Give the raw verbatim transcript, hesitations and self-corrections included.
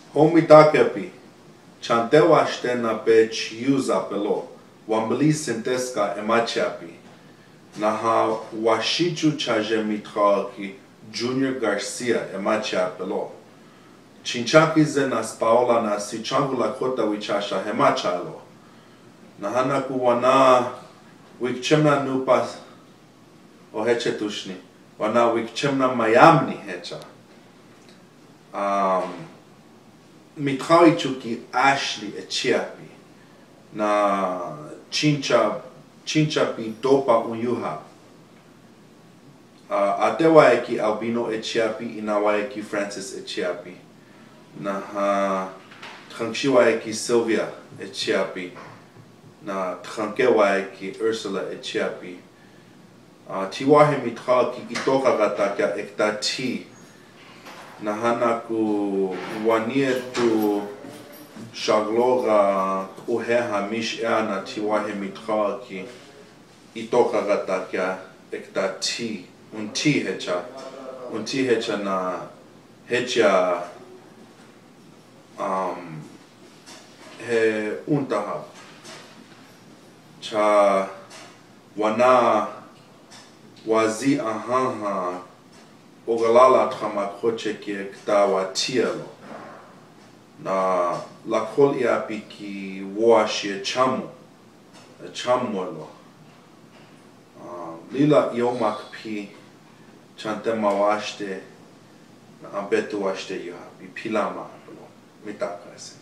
Homitakepi, chantewa shtena pe chiuza pelo, wambli sinteska emachapi, naha washichu chaje mitraki, Junior Garcia emacha pelo. Chinchaki ze nas paola na si changu la kota wichasha hemachalo. Nahana kuwana wikchemna nupas o heche tushni. Wana wikchemna mayamni hecha. Um, Mithawi chuki Ashley echiapi. Na chincha chinchapi topa unyuha. Uh, Atewaeki Albino Echiapi, Inawaeki Francis Echiapi. Na Trankshiwaeki Sylvia Echiapi. Na Trankewaeki Ursula Echiapi. Tiwahe Mitraki Itoka Rataka Ektati. Nahanaku Wanietu Shaglora Uheha Mish Eana Tiwahe Mitraki Itoka Rataka Ektati. Unti hecha, unti hecha na hecha um, he untaha. Cha wana wazi ahaha ogalala tramakoche ki ekta watielo. Na la kol iapi ki washi chamu, chamuelo. Lila yomak pi chantema washte na ambetu washte yaha bi pilama mitaka ese.